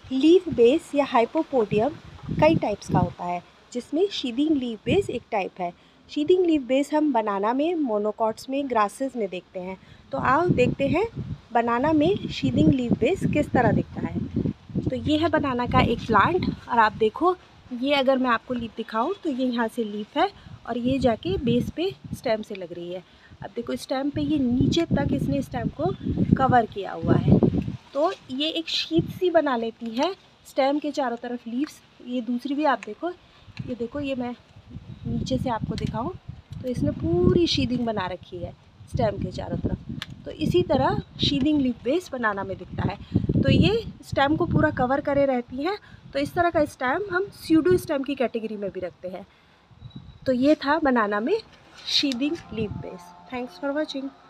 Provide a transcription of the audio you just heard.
Leaf base या हाइपोपोडियम कई types का होता है, जिसमें शीदिंग लीफ बेस एक टाइप है। शीदिंग लीफ बेस हम बनाना में, मोनोकॉट्स में, ग्रासेस में देखते हैं। तो आओ देखते हैं बनाना में शीदिंग लीफ बेस किस तरह दिखता है। तो ये है बनाना का एक प्लांट, और आप देखो ये अगर मैं आपको लीफ दिखाऊं तो ये यहाँ से लीफ है और ये जाके बेस पे स्टेम से लग रही है। अब देखो स्टेम पे ये नीचे तक इसने स्टेम को कवर किया हुआ है। तो ये एक शीट सी बना लेती है स्टेम के चारों तरफ लीव्स। ये दूसरी भी आप देखो, ये देखो, ये मैं नीचे से आपको दिखाऊं तो इसने पूरी शीदिंग बना रखी है स्टेम के चारों तरफ। तो इसी तरह शीदिंग लीफ बेस बनाना में दिखता है। तो ये स्टेम को पूरा कवर करे रहती हैं। तो इस तरह का स्टेम हम स्यूडो स्टेम की कैटेगरी में भी रखते हैं। तो ये था बनाना में sheathing leaf base. Thanks for watching.